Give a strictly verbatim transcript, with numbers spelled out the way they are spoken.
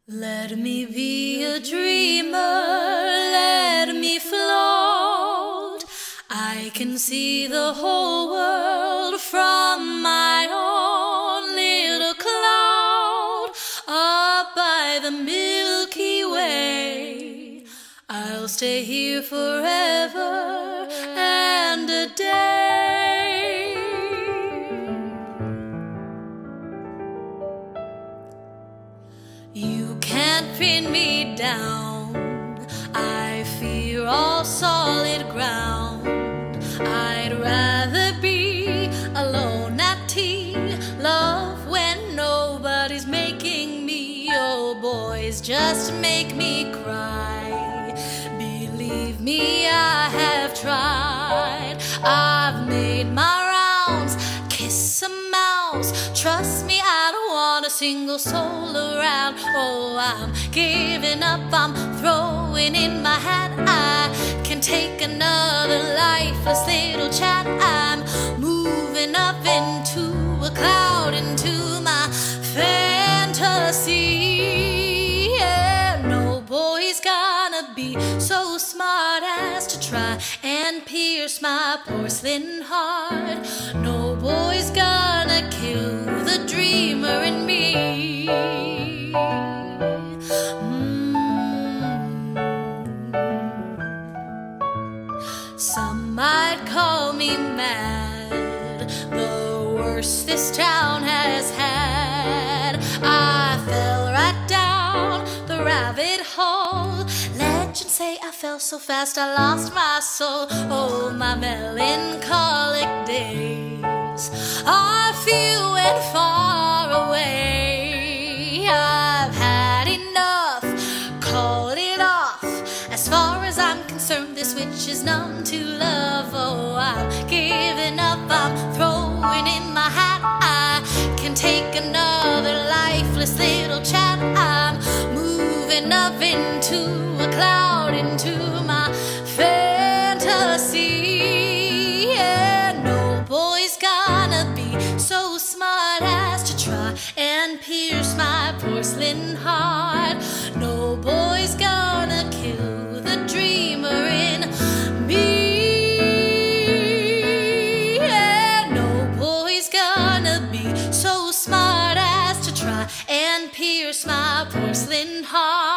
Let me be a dreamer, let me float. I can see the whole world from my own little cloud up by the Milky Way. I'll stay here forever and a day. You can't pin me down, I fear all solid ground. I'd rather be alone at tea, love when nobody's making me. Oh, boys just make me cry. Believe me, I have tried. I've made my rounds, kiss a mouse. Trust me, I don't want a single soul around. Oh, I'm giving up, I'm throwing in my hat. I can take another lifeless little chat. I'm moving up into a cloud, into my fantasy. Yeah, no boy's gonna be so smart as to try and pierce my porcelain heart. No boy's gonna kill the dreamer in me. Mm. Some might call me mad, the worst this town has had. I fell right down the rabbit hole. Legends say I fell so fast I lost my soul. Oh, my melancholic days are few and far away. I've had enough, call it off. As far as I'm concerned, this witch is numb to love. Oh, I'm giving up, I'm throwing in my hat. I can take another lifeless little chat. I'm moving up into a cloud, into my fantasy. Yeah, no boy's gonna be so smart as to try and pierce my porcelain heart. No boy's gonna kill the dreamer in me. Yeah, no boy's gonna be so smart as to try and pierce my porcelain heart.